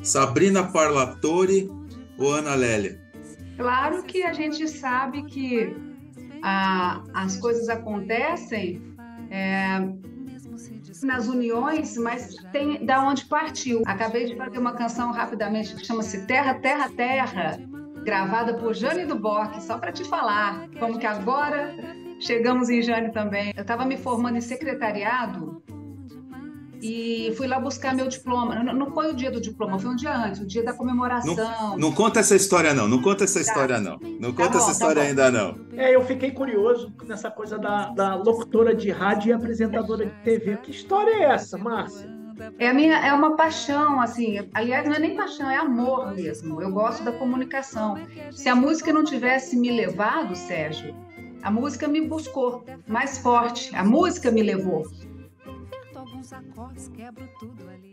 Sabrina Parlatore ou Ana Lélia? Claro que a gente sabe que as coisas acontecem nas uniões, mas tem da onde partiu. Acabei de fazer uma canção rapidamente que chama-se Terra, Terra, Terra, gravada por Jane do Bock, só para te falar como que agora chegamos em Jane também. Eu estava me formando em secretariado e fui lá buscar meu diploma. Não foi o dia do diploma, foi um dia antes, o dia da Não, comemoração. não conta essa história, não. Não conta essa Tá, história, não. Não tá conta essa bom, tá história bom. ainda, não. Eu fiquei curioso nessa coisa da locutora de rádio e apresentadora de TV. Que história é essa, Márcia? É uma paixão, assim. Aliás, não é nem paixão, é amor mesmo. Eu gosto da comunicação. Se a música não tivesse me levado, Sérgio, a música me buscou mais forte. A música me levou. Aperto alguns acordes, quebro tudo ali.